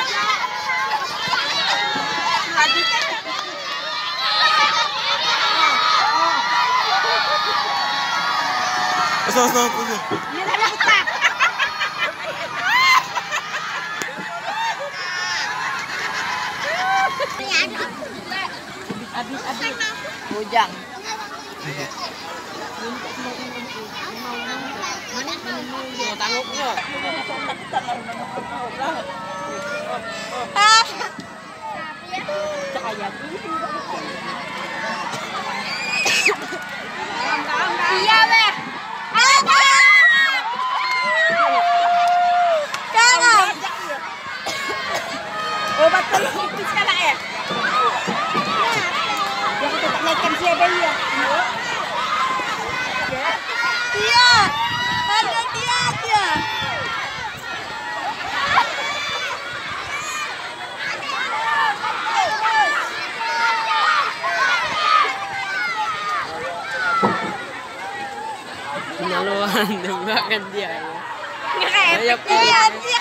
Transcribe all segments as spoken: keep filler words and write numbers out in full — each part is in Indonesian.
Stop, stop, stop. Habis-habis bujang. Iya, Beh. Jangan. Obat teluk sekarang ya. Dia kita tak naikkan siapa dia. Iya. Ada dia dia. Penyaluan tembakan dia ya. Ngerep. Iya dia.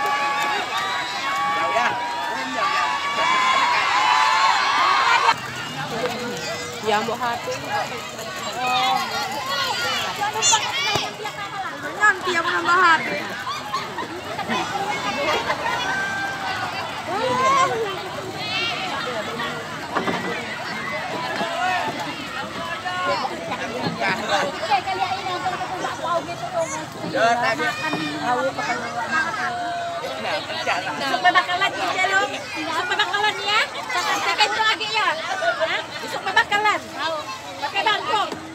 Ya mau hati. Nanti yang menambah H P. Besok bakalan ya lo. Besok bakalan ya. Saya itu lagi ya. Besok bakalan. Pakai bangkok.